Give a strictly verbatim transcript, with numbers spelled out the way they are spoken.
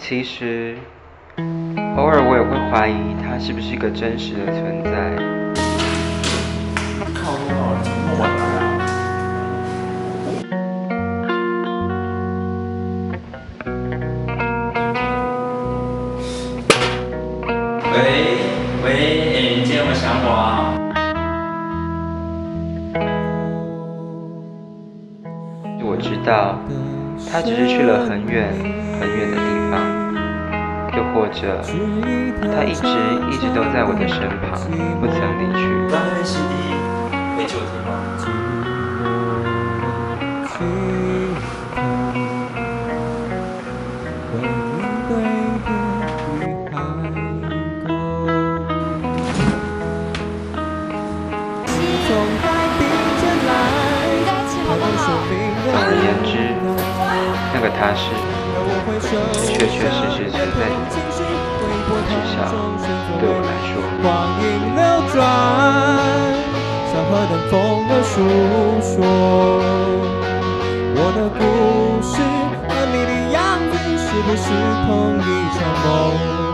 其实，偶尔我也会怀疑他是不是一个真实的存在。 靠多少人那么晚来啊？喂喂，哎，你今天有没有想我啊？ 我知道，他只是去了很远很远的地方，又或者他一直一直都在我的身旁，不曾离去。 刚才 C D 可以借我听吗？ 总而言之，那个他是确确实实存在着的，至少对我来说。 光阴流转，像河灯风的诉说，我的故事和你的样子是不是同一场梦？